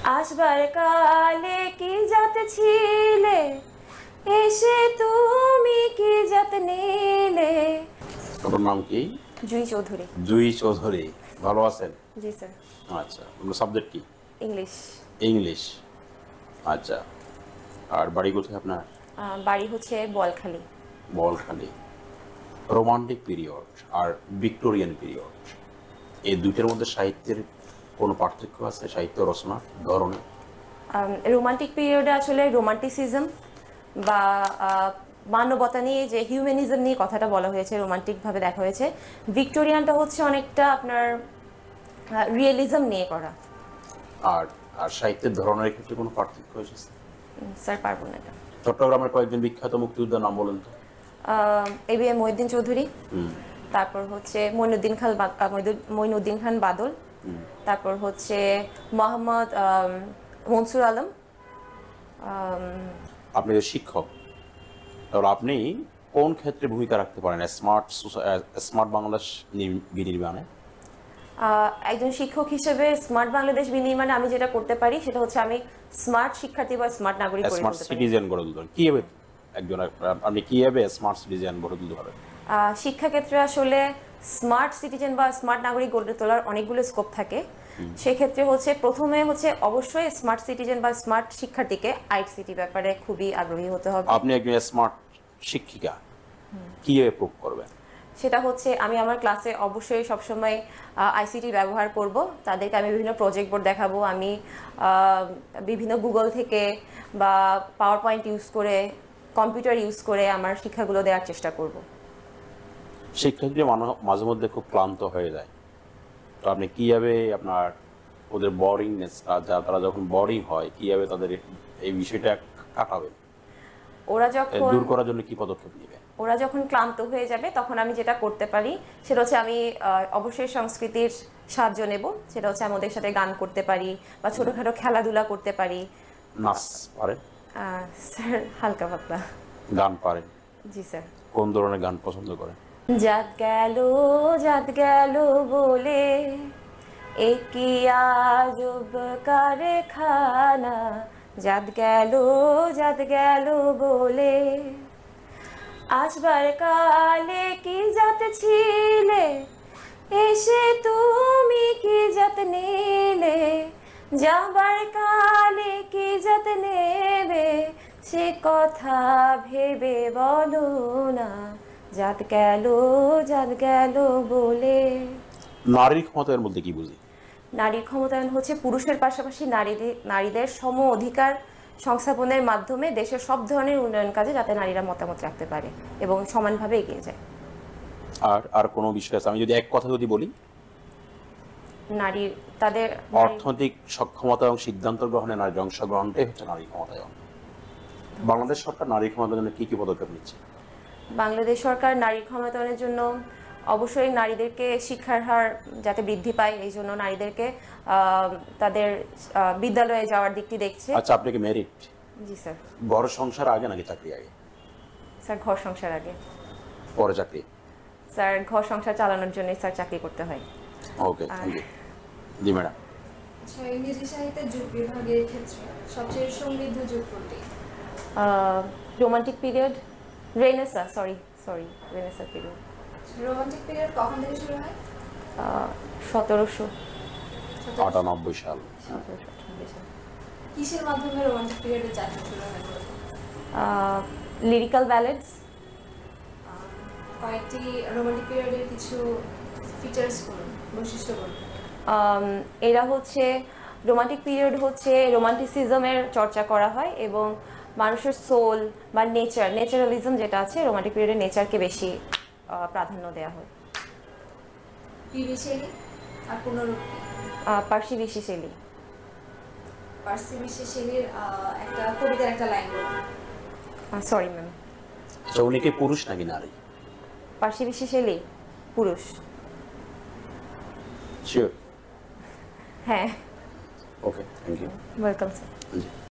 আসবার কালে কি জাত ছিলে, এসে তুমি কি জাত নিলে। আপনার নাম কি? জুই চৌধুরী। জুই চৌধুরী। ভালো আছেন? জি স্যার। আচ্ছা, আপনার সাবজেক্ট কি? ইংলিশ। ইংলিশ। আচ্ছা, আর বাড়ি কোথায় আপনার? বাড়ি হচ্ছে বোয়ালখালী। বলখালি। রোমান্টিক পিরিয়ড আর ভিক্টোরিয়ান পিরিয়ড, এই দুইটার মধ্যে সাহিত্যের কোনো পার্থক্য আছে? সাহিত্য রচনার ধরনে? রোমান্টিক পিরিয়ডে আসলে রোমান্টিসিজম বা মানবতা নিয়ে, যে হিউম্যানিজম নিয়ে কথাটা বলা হয়েছে, রোমান্টিকভাবে দেখা হয়েছে। ভিক্টোরিয়ানটা হচ্ছে অনেকটা আপনার রিয়েলিজম নিয়ে করা। আর আর সাহিত্যের ধরনের ক্ষেত্রে কোনো পার্থক্য এসেছে? স্যার পারবো না এটা। চট্টগ্রামের কয়েকজন বিখ্যাত মুক্তিযোদ্ধার নাম বলেন তো। এবিএম মহিউদ্দিন চৌধুরী, তারপর হচ্ছে মঈনুদ্দিন খান বাদল, তারপর হচ্ছে মোহাম্মদ মনসুর আলম। আপনি যে শিক্ষক, তাহলে আপনি কোন ক্ষেত্রে ভূমিকা রাখতে পারেন স্মার্ট বাংলাদেশ বিনির্মাণে? একজন শিক্ষক হিসেবে স্মার্ট বাংলাদেশ বিনির্মাণে আমি যেটা করতে পারি সেটা হচ্ছে আমি স্মার্ট শিক্ষার্থী বা স্মার্ট নাগরিক গড়ে স্মার্ট তুলতে পারি। সিটিজেন গড়ে তুলবেন কিভাবে? আপনি কিভাবে স্মার্ট সিটিজেন গড়ে তুলতে পারেন? শিক্ষাক্ষেত্রে আসলে স্মার্ট সিটিজেন বা স্মার্ট নাগরিক গড়ে তোলার অনেকগুলো স্কোপ থাকে। সেক্ষেত্রে হচ্ছে প্রথমে হচ্ছে অবশ্যই স্মার্ট সিটিজেন বা স্মার্ট শিক্ষার্থীকে আইসিটি ব্যাপারে খুবই আগ্রহী হতে হবে। আপনি একজন স্মার্ট শিক্ষিকা, কিভাবে প্রুভ করবেন? সেটা হচ্ছে আমি আমার ক্লাসে অবশ্যই সবসময় আইসিটি ব্যবহার করব। তাদেরকে আমি বিভিন্ন প্রজেক্ট বোর্ড দেখাবো, আমি বিভিন্ন গুগল থেকে বা পাওয়ার পয়েন্ট ইউজ করে, কম্পিউটার ইউজ করে আমার শিক্ষাগুলো দেওয়ার চেষ্টা করব। শিক্ষার্থীরা মাঝে মধ্যে খুব ক্লান্ত হয়ে যায়, তো আপনি কিভাবে আপনার ওদের বোরিংনেস, তারা যখন বোরিং হয় কিভাবে তাদের এই বিষয়টা কাটাবেন? দূর করার জন্য কি পদক্ষেপ নেবেন? ওরা যখন ক্লান্ত হয়ে যাবে তখন আমি যেটা করতে পারি সেটা হচ্ছে আমি অবশ্যই সংস্কৃতির সাহায্য নেব। সেটা হচ্ছে আমি ওদের সাথে গান করতে পারি বা ছোটোখাটো খেলাধুলা করতে পারি। নাচ পারেন? স্যার হালকা পাতলা। গান পারেন? জি স্যার। কোন ধরনের গান পছন্দ করেন? জাত গেল বলে একই আজব কারখানা, জাত গেল বলে আসবার কালে কি জাত ছিলে, এসে তুমি কি জাত নিলে। যাবার কালে কি জাত নেবে, সে কথা ভেবে বলো না, জাত গেল বলে। নারীর ক্ষমতায়ন বলতে কি বুঝি? নারীর ক্ষমতায়ন হচ্ছে পুরুষের পাশাপাশি নারীদের সম অধিকার সংস্থাপনের মাধ্যমে দেশের সব ধরনের উন্নয়ন কাজে যাতে নারীরা মতামত রাখতে পারে এবং সমানভাবে এগিয়ে যায়। আর কোনো বিষয় আছে? আমি যদি এক কথা যদি বলি, নারীর তাদের অর্থনৈতিক সক্ষমতা এবং সিদ্ধান্ত গ্রহণে নারীর অংশগ্রহণটাই হচ্ছে নারী ক্ষমতায়ন। বাংলাদেশ সরকার নারী ক্ষমতায়নের জন্য কি কি পদক্ষেপ নিচ্ছে? বাংলাদেশ সরকার নারী ক্ষমতায়নের জন্য অবশ্যই নারীদেরকে শিক্ষার হার যাতে বৃদ্ধি পায় এই জন্য নারীদেরকে তাদের বিদ্যালয়ে যাওয়ার দিকটি দেখছে। আচ্ছা, আপনি কি ম্যারিড? জি স্যার। ঘর সংসার আগে নাকি চাকরি আগে? স্যার ঘর সংসার আগে। পরে চাকরি? স্যার ঘর সংসার চালানোর জন্য স্যার চাকরি করতে হয়। Okay, thank you. জি ম্যাডাম। আচ্ছা, ইংরেজি সাহিত্যের যুগ বিভাগের ক্ষেত্রে সবচেয়ে সমৃদ্ধ যুগ কোনটি? Romantic period, renaissance period. Romantic period কখন থেকে শুরু হয়? 1798 সাল। কিসের মাধ্যমে রোমান্টিক পিরিয়ডের যাত্রা শুরু হয়? Lyrical ballads. কয়েকটি রোমান্টিক পিরিয়ডের কিছু ফিচার্স বলুন, বৈশিষ্ট্য বলুন। এরা হচ্ছে রোমান্টিক পিরিয়ড হচ্ছে রোমান্টিসিজমের চর্চা করা হয় এবং মানুষের সোল বা নেচারালিজম যেটা আছে রোমান্টিক পিরিয়ডে নেচারকে বেশি প্রাধান্য দেওয়া হয়। পিবি শেলি আর পুনরুক্তি। Percy Bysshe Shelley. Percy Bysshe শেলির একটা কবিতার একটা লাইন বলুন। Sorry ma'am. আচ্ছা, উনি কি পুরুষ নাকি নারী? পার্সি বিশি শেলি পুরুষ। শিওর? হ্যাঁ। Okay, thank you. Welcome sir. G.